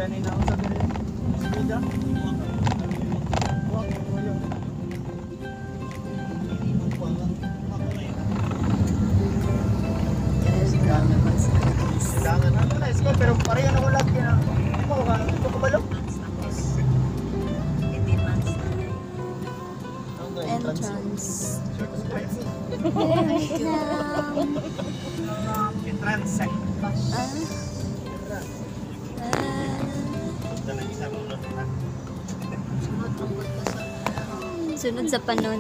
ni na sa dire. Speeda. Silangan na to na isko pero pareho na wala kaya. Mo ka ito ko balo. Entrance. Entrance. Sunod sa panon.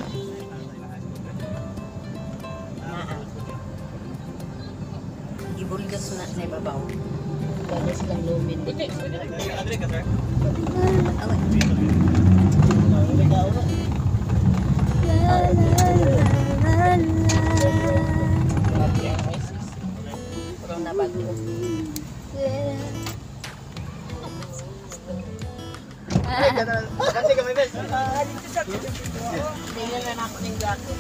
Ibulgas na sa ibabaw. Balas lang lumin. Adre ka sir. Kurang na bago. Kasi kami bes. Tingnan na ako ng gato.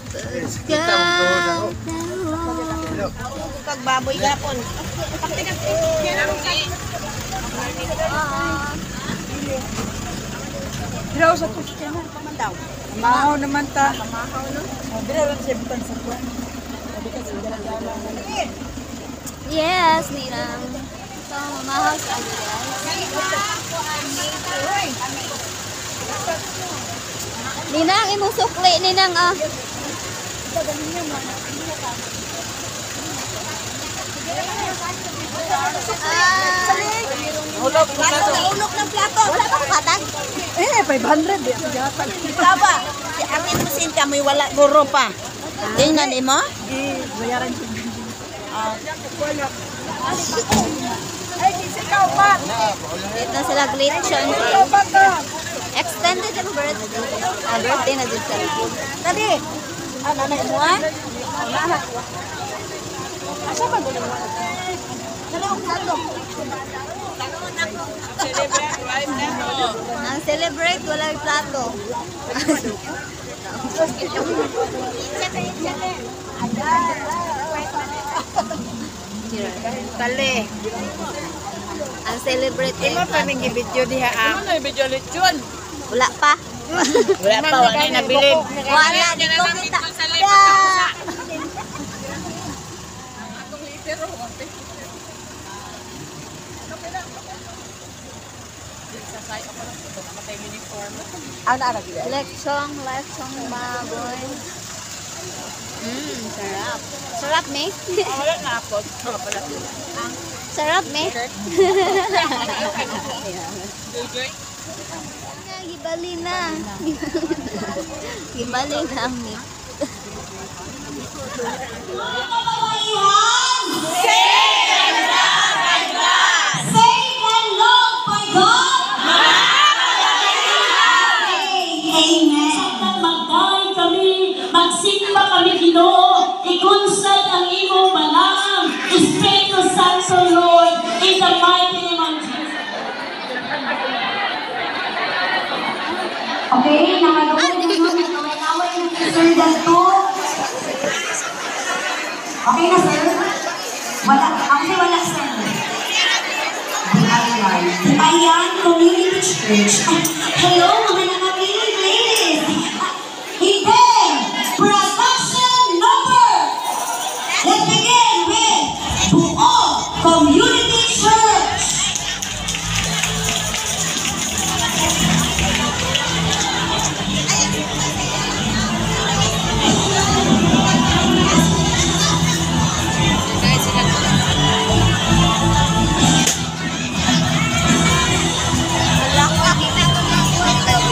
Kag baboy gapon. Diraw sa customer paman daw. Mahaw naman ta. Mahaw no. Dira lang siya butan sa kuwan. Sabi ka sa dala-dala. Yes, Ninang. So, mamahaw sa ano guys. Ninang, imong sukli, Ninang ah. Hulog ng plato. Hulog ng plato. Wala pa katag. 500 di ako gatag. Taba. Si amin mo sin kamoy wala guro pa. Tingnan mo? Bayaran ko. Ay, sikaw pa. Dito sila glitchon. Extended yung birthday. Birthday na dito. Tadi. Nanay mo ah? Asa ba gulo mo? Dalawang plato. Nang celebrate, wala yung plato. Tali. Ang celebrate Imo pa ning video diha ah. Ano video lechon? wala pa. Wala pa wala na nabilin. Wala, di ko kita. Ano ara gila? Lechong baboy. Sarap. Sarap, me? Wala na ako. Sarap, me? Gibali na. Gibali na ang meat. Magsimba kami Ginoo, ikunsad ang imong balang, Espiritu Santo Lord, in the mighty name of Jesus. Okay, nakaluhin ninyo, naway ng Sir Danto. Okay na sir? Wala, actually wala sir. Ayan, Community Church. Hello mga nakapili ladies. Hindi! Production number! Let's begin with Buo Community Church! Wala ko, kita ko ng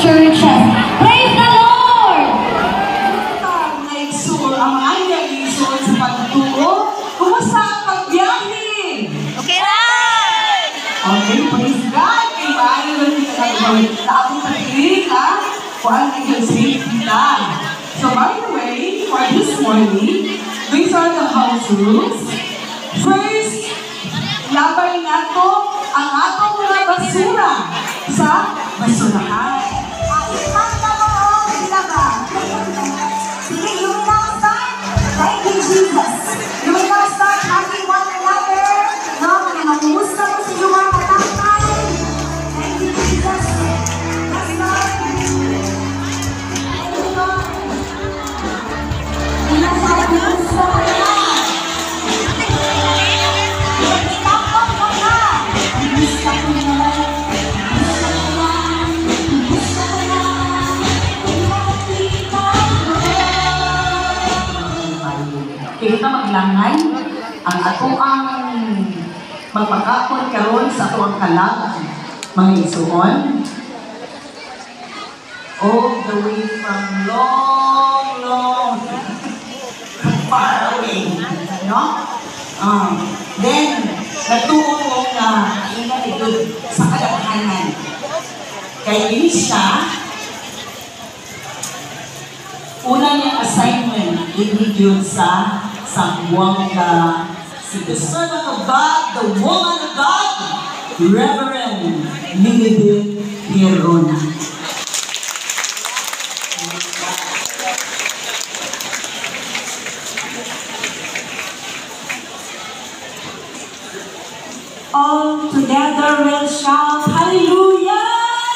churches. Praise the Lord! Naigsul ang mga naigsul sa pagtuo. Kumusta ang pagbiyahe? Okay lang! Okay, praise God. Kay maaari lang kita nagawin na akong pag-ilig ha. Kung ang nag-save kita. So by the way, for this morning, these are the house rules. First, labay nato ang atong mga basura sa basurahan. Sige, you will now start. Thank you, Jesus. You will now start hugging one another. No, manangumusta mo sa iyong mga katangkay. Thank you, Jesus. Yes, Lord. Thank you, Lord. Pinasalamusta ka na. Pinapok ka na. Pinista ko na. Kaya kita maglangay ang ato ang magpakapon karon sa ato ang kalag, mga isuon. All the way from long, far away. No? Then, natuon mo na inalidod sa kadaghanan. Kaya ini siya, una niyang assignment, yun sa Sambuanga, si the servant of God, the woman of God, Reverend Lilibet Hierona. All together we'll shout, Hallelujah!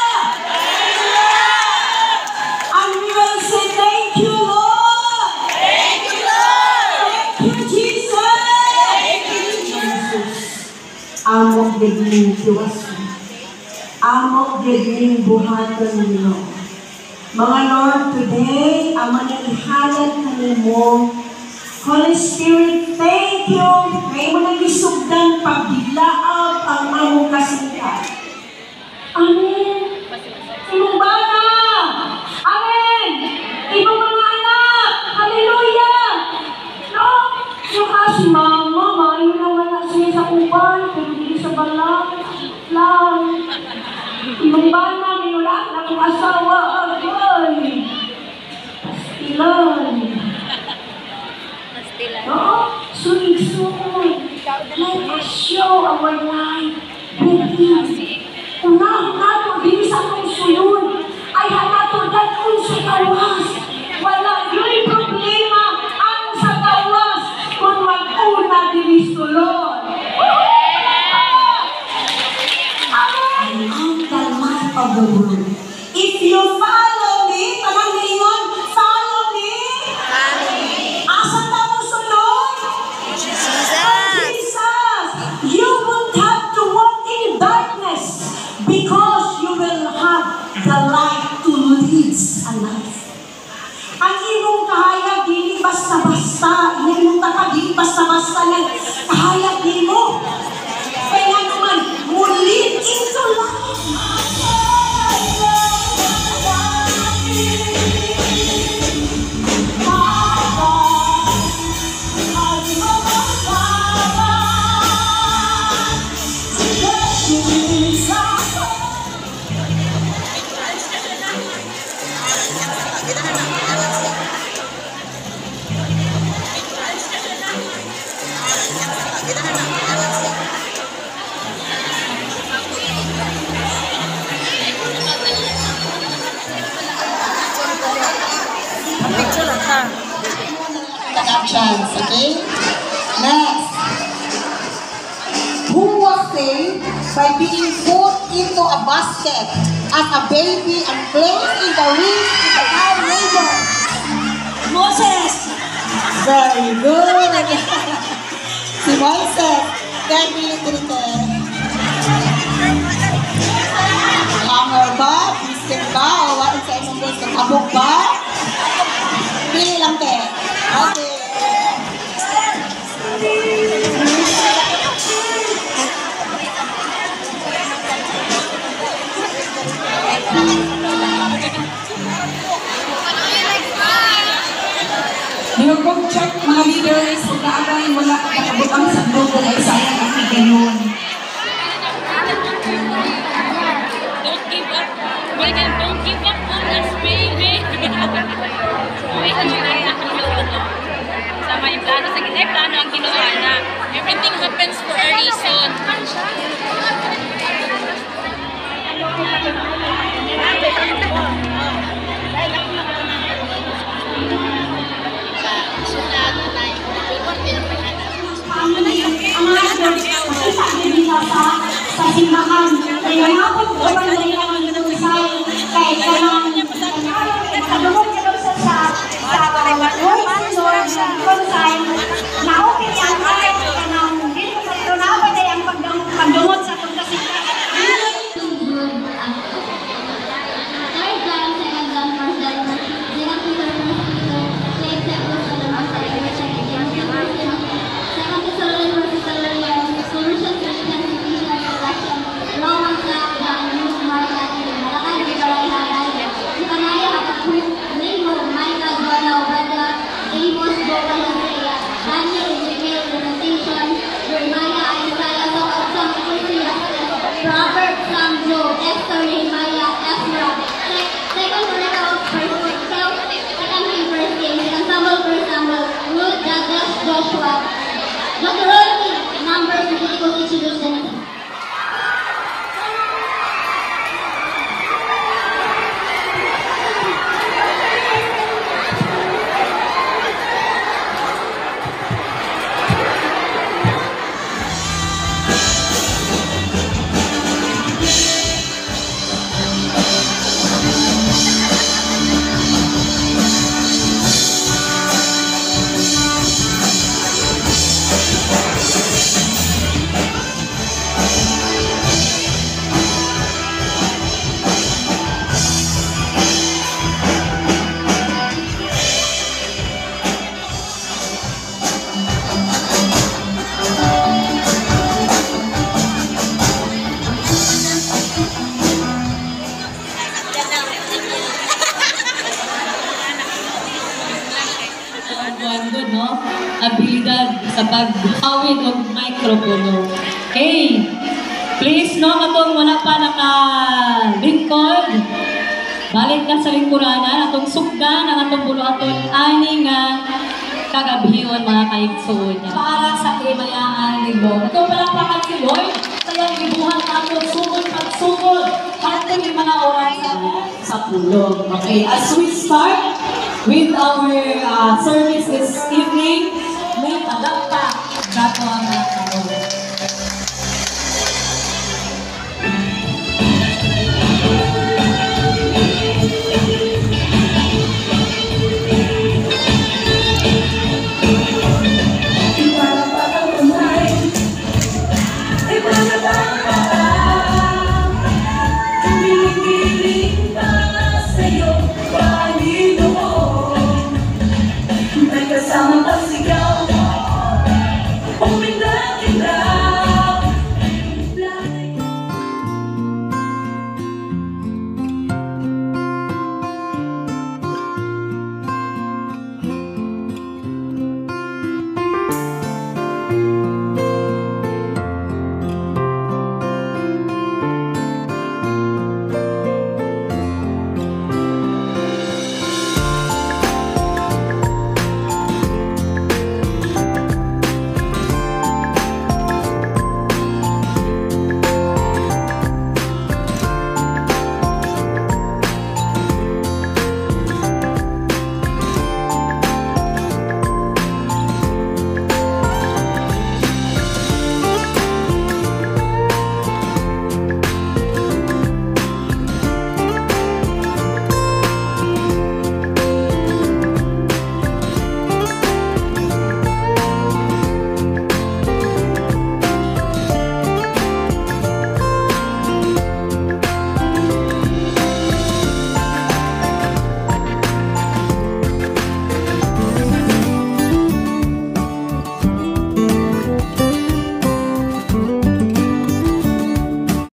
And we will say, Thank you, Lord! Thank you, Lord! Thank you, Jesus! Thank you, Jesus! Amok gagling tiwasan. Amok gagling buhatan nilo. Mga Lord, today, ang manalihalan kanimo, Holy Spirit, thank you. May mo nang isugdan pagbilaab ang among kasinta. Amen. Imong bana. Amen. Imong mga anak. Hallelujah. No? Yung si mama, maayo naman na siya sa uban, pero hindi sa balang. Lang. Imong bana, may wala na kong asawa. Agoy. Ilan. No? Sunod-sunod. Let us show our life with Him. Unahin nato, di sa akong sulod. Ay hanato, daton sa kawas. Wala yung problema ang sa kawas kung mag-una di sulod. Amen! I'm the light of the world. If you follow me, tanang ningon, follow me. Asa tamo sunod? Jesus! You won't have to walk in darkness because you will have the light to lead a life. Ang imong kahayag dili basta-basta, imong takag dili basta-basta ng kahayag nimo. Kaya naman, lead into life. Chance, okay? Next. Who was saved by being put into a basket as a baby and placed in the wings of the our neighbor? Moses. Very good. Si Moises. Kaya dito. Hanger ba? Biscuit ba? O warin sa imong gusto? Kabog ba? Pili lang te. Okay. Sinugong check mga leaders, kung naabay wala kakabutang sa grupo ay sayang ang ganun. Don't give up. Megan, don't give up on us, baby. May kaya sama yung plano sa gitna, plano ang ginawa na. Everything happens for a reason. Ang mga nakita nila sa simbahan. Kaya napag naman na yung mga usay. Kaya kanang nagkadumot ka daw sa Lord, konsay, naupit ang ay kanang dito sa ito na ba ang pagdumot sa itong kasinta. Robert, Sam, Joe, Esther, Nehemiah, Ezra. Second Chronicles, first 12, second Kings, first Kings, second Samuel, first Samuel, Ruth, Judges, Joshua, Deuteronomy, Numbers, Leviticus, Exodus, Genesis. No? Abilidad sa paghawid ng microphone. Okay. Please, no, katong wala pa naka-lingkod. Balik na sa lingkuranan. Atong sugdan ang atong buluhaton ani nga kagabhiyon mga kaigsoon. Para sa imayaan ni Lord. Ito palapakan si Lord. Kaya ibuhan natin pagsugod. Kahit yung mga oras sa pulong. Okay, as we start with our service this evening, may palakpak gato ang mga